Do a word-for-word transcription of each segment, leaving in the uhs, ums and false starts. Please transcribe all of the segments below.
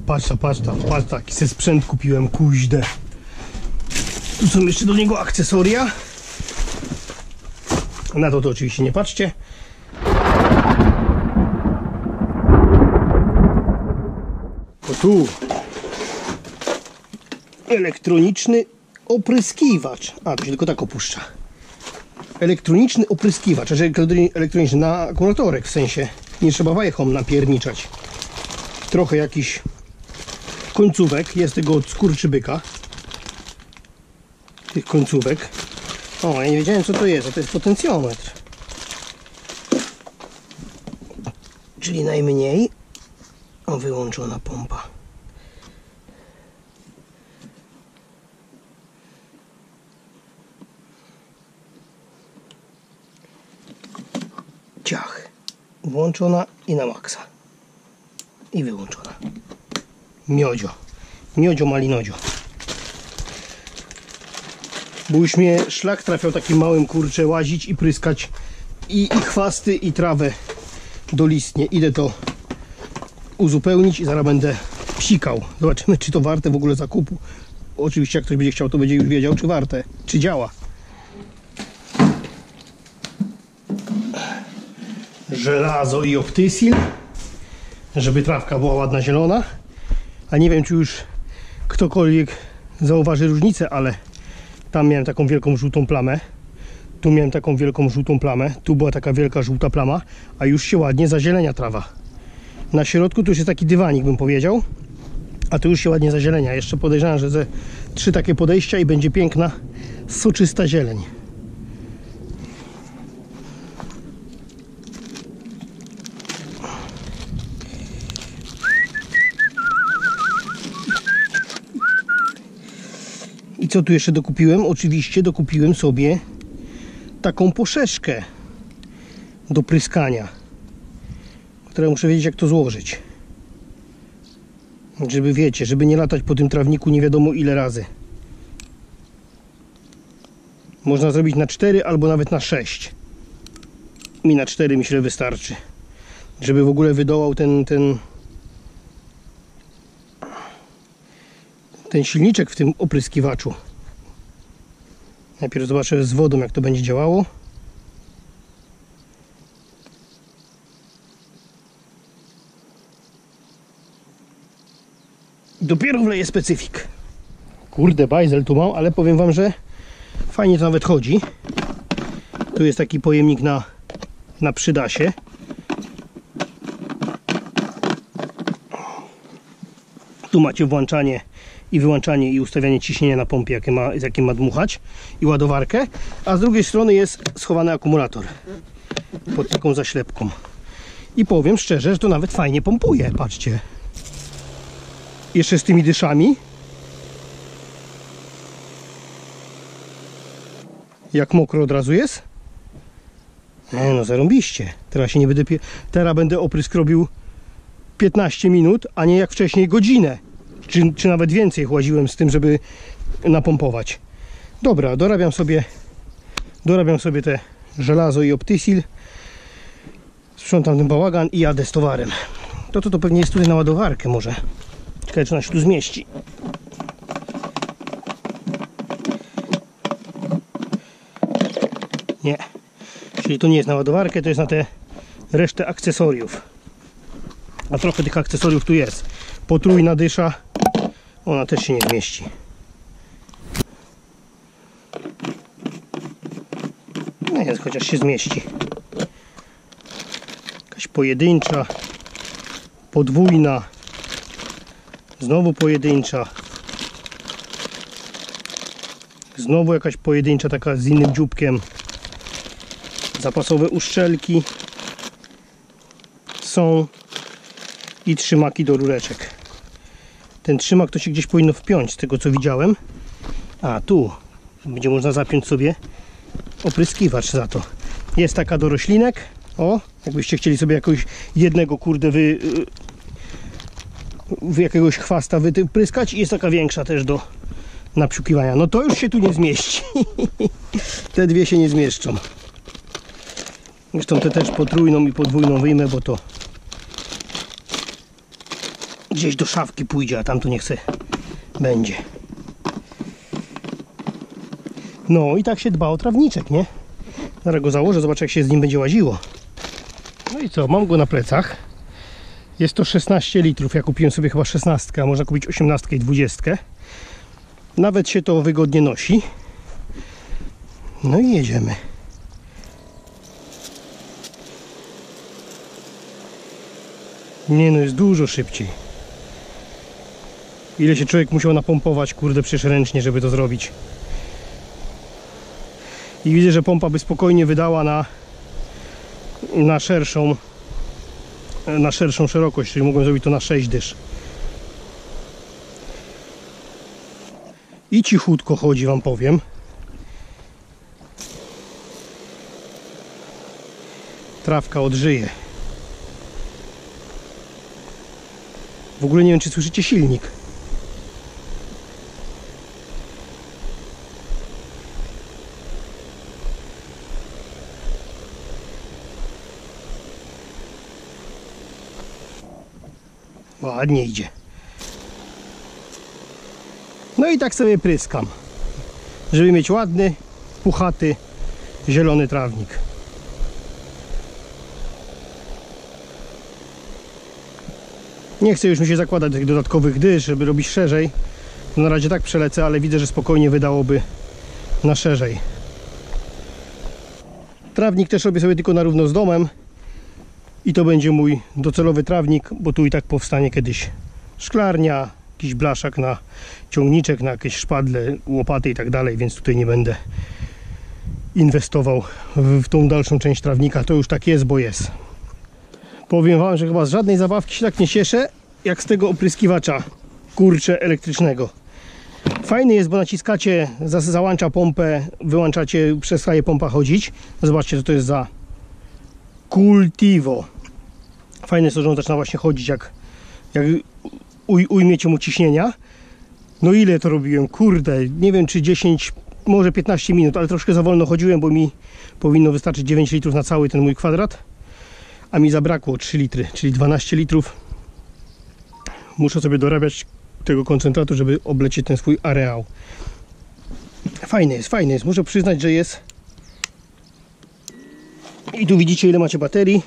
patrz ta, patrz ta, patrz taki se sprzęt kupiłem, kuźdę. Tu są jeszcze do niego akcesoria. Na to to oczywiście nie patrzcie. O tu elektroniczny opryskiwacz. A, to się tylko tak opuszcza. Elektroniczny opryskiwacz, znaczy elektroniczny na akumulatorek, w sensie nie trzeba wajechą napierniczać. Trochę jakiś końcówek, jest tego od skurczybyka. Tych końcówek. O, ja nie wiedziałem co to jest, a to jest potencjometr. Czyli najmniej. O, wyłączona pompa. Ciach. Włączona i na maksa. I wyłączona. Miodzio. Miodzio malinodzio. Bo już mnie szlak trafiał takim małym, kurczę, łazić i pryskać i, i chwasty i trawę dolistnie. Idę to uzupełnić i zaraz będę psikał. Zobaczymy, czy to warte w ogóle zakupu. Oczywiście jak ktoś będzie chciał, to będzie już wiedział, czy warte, czy działa. Żelazo i optysil, żeby trawka była ładna zielona. A nie wiem, czy już ktokolwiek zauważy różnicę, ale tam miałem taką wielką żółtą plamę, tu miałem taką wielką żółtą plamę, tu była taka wielka żółta plama, a już się ładnie zazielenia trawa. Na środku tu już jest taki dywanik, bym powiedział, a tu już się ładnie zazielenia. Jeszcze podejrzewam, że ze trzy takie podejścia i będzie piękna, soczysta zieleń. I co tu jeszcze dokupiłem? Oczywiście dokupiłem sobie taką poszeszkę do pryskania, które muszę wiedzieć, jak to złożyć. Żeby, wiecie, żeby nie latać po tym trawniku nie wiadomo ile razy. Można zrobić na cztery albo nawet na sześć. Mi na cztery myślę wystarczy. Żeby w ogóle wydołał ten, ten, ten silniczek w tym opryskiwaczu. Najpierw zobaczę z wodą, jak to będzie działało. Dopiero wleję specyfik. Kurde, bajzel tu mam, ale powiem wam, że fajnie to nawet chodzi. Tu jest taki pojemnik na, na przydasie. Tu macie włączanie i wyłączanie i ustawianie ciśnienia na pompie, jakie ma, z jakim ma dmuchać, i ładowarkę, a z drugiej strony jest schowany akumulator pod taką zaślepką. I powiem szczerze, że to nawet fajnie pompuje, patrzcie. Jeszcze z tymi dyszami. Jak mokro od razu jest. No, no zarąbiście. Teraz się nie będę, teraz będę oprysk robił piętnaście minut, a nie jak wcześniej godzinę. Czy, czy nawet więcej łaziłem z tym, żeby napompować. Dobra, dorabiam sobie dorabiam sobie te żelazo i optysil. Sprzątam ten bałagan i jadę z towarem. To to, to pewnie jest tutaj na ładowarkę może. Ciekawe, czy ona się tu zmieści. Nie. Czyli to nie jest na ładowarkę, to jest na tę resztę akcesoriów. A trochę tych akcesoriów tu jest. Potrójna dysza. Ona też się nie zmieści. No jest, chociaż się zmieści. Jakaś pojedyncza. Podwójna. Znowu pojedyncza. Znowu jakaś pojedyncza, taka z innym dzióbkiem. Zapasowe uszczelki są i trzymaki do rureczek. Ten trzymak to się gdzieś powinno wpiąć, z tego co widziałem. A tu będzie można zapiąć sobie opryskiwacz za to. Jest taka do roślinek. O, jakbyście chcieli sobie jakiegoś jednego, kurde, wy, wy jakiegoś chwasta wypryskać. I jest taka większa też do napsiukiwania. No to już się tu nie zmieści. Te dwie się nie zmieszczą. Zresztą te też potrójną i podwójną wyjmę, bo to gdzieś do szafki pójdzie, a tam tu niech se będzie. No i tak się dba o trawniczek, nie? Zaraz go założę, zobaczę jak się z nim będzie łaziło. No i co, mam go na plecach. Jest to szesnaście litrów, ja kupiłem sobie chyba szesnastkę, a można kupić osiemnastkę i dwudziestkę. Nawet się to wygodnie nosi. No i jedziemy. Nie no, jest dużo szybciej. Ile się człowiek musiał napompować, kurde, przecież ręcznie, żeby to zrobić. I widzę, że pompa by spokojnie wydała na na szerszą na szerszą szerokość, czyli mogłem zrobić to na sześć dysz. I cichutko chodzi, wam powiem. Trawka odżyje. W ogóle nie wiem, czy słyszycie silnik. Ładnie idzie. No i tak sobie pryskam, żeby mieć ładny, puchaty, zielony trawnik. Nie chcę już mi się zakładać tych dodatkowych dysz, żeby robić szerzej. Na razie tak przelecę, ale widzę, że spokojnie wydałoby na szerzej. Trawnik też robię sobie tylko na równo z domem. I to będzie mój docelowy trawnik, bo tu i tak powstanie kiedyś szklarnia, jakiś blaszak na ciągniczek, na jakieś szpadle, łopaty i tak dalej, więc tutaj nie będę inwestował w, w tą dalszą część trawnika. To już tak jest, bo jest. Powiem wam, że chyba z żadnej zabawki się tak nie cieszę, jak z tego opryskiwacza, kurczę, elektrycznego. Fajny jest, bo naciskacie, za, załącza pompę, wyłączacie, przestaje pompa chodzić. Zobaczcie, co to jest za Cultivo. Fajne jest to, że on zaczyna właśnie chodzić, jak, jak uj, ujmiecie mu ciśnienia. No ile to robiłem? Kurde, nie wiem czy dziesięć, może piętnaście minut, ale troszkę za wolno chodziłem, bo mi powinno wystarczyć dziewięć litrów na cały ten mój kwadrat, a mi zabrakło trzy litry, czyli dwanaście litrów. Muszę sobie dorabiać tego koncentratu, żeby oblecieć ten swój areał. Fajny jest, fajny jest. Muszę przyznać, że jest. I tu widzicie, ile macie baterii.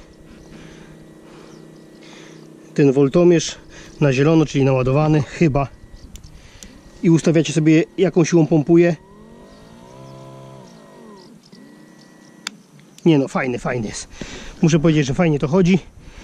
Ten woltomierz na zielono, czyli naładowany chyba. I ustawiacie sobie, jaką siłą pompuje. Nie no, fajny, fajny jest. Muszę powiedzieć, że fajnie to chodzi.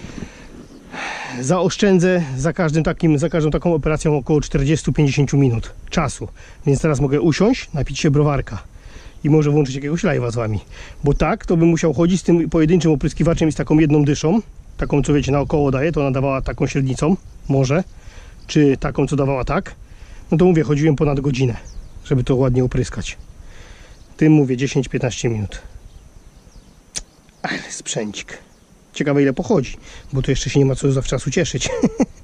Zaoszczędzę za każdym takim, za każdą taką operacją około czterdzieści do pięćdziesięciu minut czasu. Więc teraz mogę usiąść, napić się browarka i może włączyć jakiegoś live'a z wami. Bo tak, to bym musiał chodzić z tym pojedynczym opryskiwaczem i z taką jedną dyszą. Taką, co wiecie, naokoło daje, to ona dawała taką średnicą, może. Czy taką, co dawała tak. No to mówię, chodziłem ponad godzinę, żeby to ładnie opryskać. Tym mówię dziesięć do piętnastu minut. Ale sprzęcik. Ciekawe ile pochodzi, bo tu jeszcze się nie ma co zawczasu cieszyć.